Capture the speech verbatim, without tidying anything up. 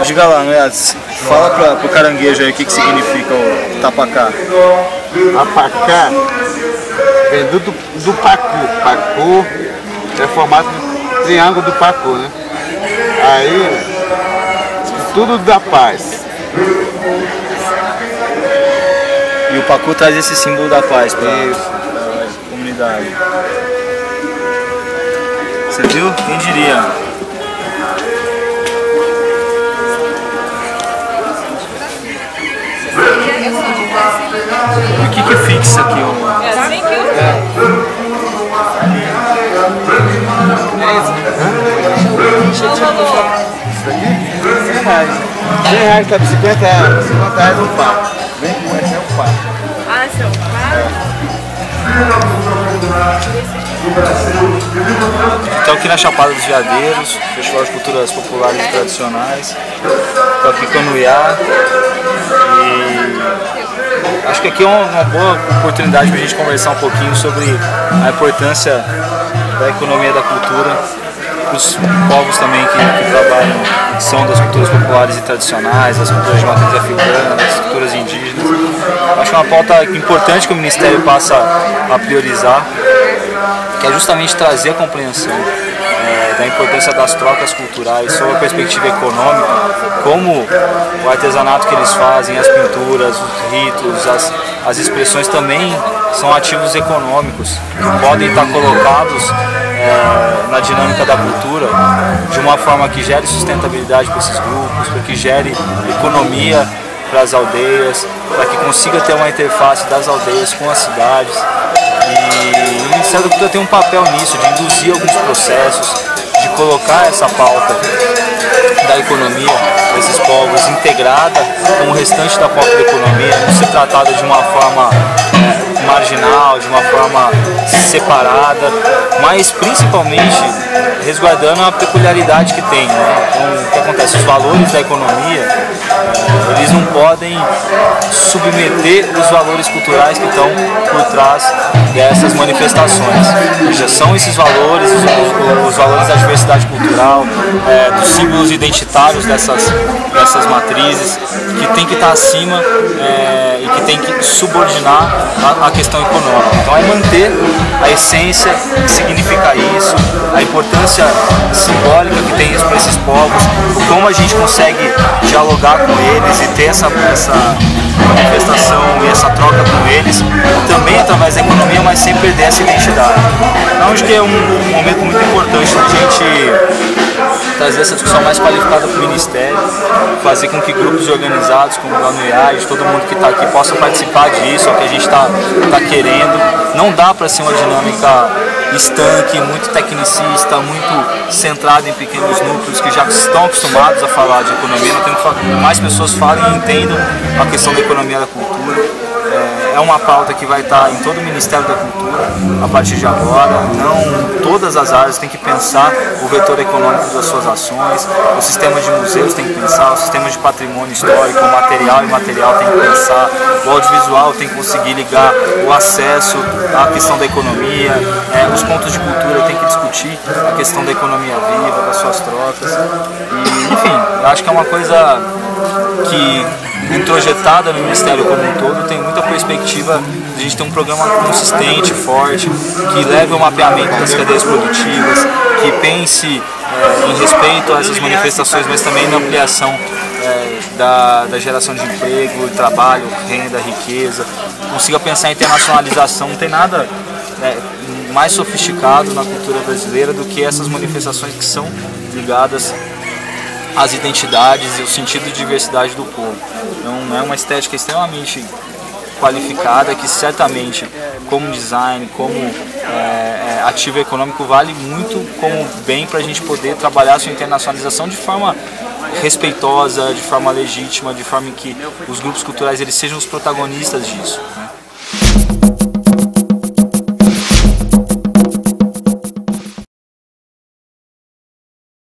Diga lá, Noyades, fala pra, pro caranguejo aí o que, que significa o tapacá. Tapacá vem do, do, do pacu. Pacu é formado do triângulo do pacu, né? Aí, tudo da paz. E o pacu traz esse símbolo da paz pra a comunidade. Você viu? Quem diria? E o que que fixa aqui? O... É assim que eu... Isso aqui? cem reais. cem reais tá por cinquenta reais. cinquenta reais um par. Vem com esse é um par. Ah, seu par? Estou aqui na Chapada dos Veadeiros, Festival de Culturas Populares e Tradicionais. Estou aqui com a Nuiá e acho que aqui é uma boa oportunidade para a gente conversar um pouquinho sobre a importância da economia da cultura, os povos também que, que trabalham, que são das culturas populares e tradicionais, das culturas de matriz africana, das culturas indígenas. Acho que é uma pauta importante que o Ministério passa a priorizar, que é justamente trazer a compreensão é, da importância das trocas culturais sob a perspectiva econômica, como o artesanato que eles fazem, as pinturas, os ritos, as, as expressões também são ativos econômicos que podem estar colocados é, na dinâmica da cultura de uma forma que gere sustentabilidade para esses grupos, para que gere economia para as aldeias, para que consiga ter uma interface das aldeias com as cidades. E o Ministério da Cultura tem um papel nisso, de induzir alguns processos, de colocar essa pauta da economia desses povos integrada com o restante da pauta da economia, não ser tratada de uma forma é, marginal, de uma forma separada, mas principalmente resguardando a peculiaridade que tem, né? Então, o que acontece? Os valores da economia, é, eles não podem submeter os valores culturais que estão por trás dessas manifestações. Ou seja, são esses valores, os, os, os valores da diversidade cultural, é, dos símbolos identitários dessas, dessas matrizes, que tem que estar acima é, e que tem que subordinar a, a questão econômica. Então é manter a essência, que significa isso, a importância simbólica que tem isso para esses povos, como a gente consegue dialogar com eles e ter essa, essa manifestação e essa troca com eles, também através da economia, mas sem perder essa identidade. Então acho que é um, um momento muito importante da gente trazer essa discussão mais qualificada para o Ministério, fazer com que grupos organizados como o Anuiage, todo mundo que está aqui possa participar disso, é o que a gente está tá querendo. Não dá para ser uma dinâmica estanque, muito tecnicista, muito centrada em pequenos núcleos que já estão acostumados a falar de economia. Nós temos que mais pessoas falem e entendam a questão da economia da cultura. É uma pauta que vai estar em todo o Ministério da Cultura a partir de agora. Não todas as áreas têm que pensar o vetor econômico das suas ações, o sistema de museus tem que pensar, o sistema de patrimônio histórico, o material e material tem que pensar, o audiovisual tem que conseguir ligar o acesso à questão da economia, é, os pontos de cultura tem que discutir a questão da economia viva, das suas trocas. E, enfim, eu acho que é uma coisa que introjetada no Ministério como um todo, tem muita perspectiva de a gente ter um programa consistente, forte, que leve ao mapeamento das cadeias produtivas, que pense é, em respeito a essas manifestações, mas também na ampliação é, da, da geração de emprego, trabalho, renda, riqueza, consiga pensar em internacionalização. Não tem nada é, mais sofisticado na cultura brasileira do que essas manifestações que são ligadas as identidades e o sentido de diversidade do povo. Então é uma estética extremamente qualificada que certamente, como design, como é, ativo econômico, vale muito como bem para a gente poder trabalhar a sua internacionalização de forma respeitosa, de forma legítima, de forma que os grupos culturais eles sejam os protagonistas disso.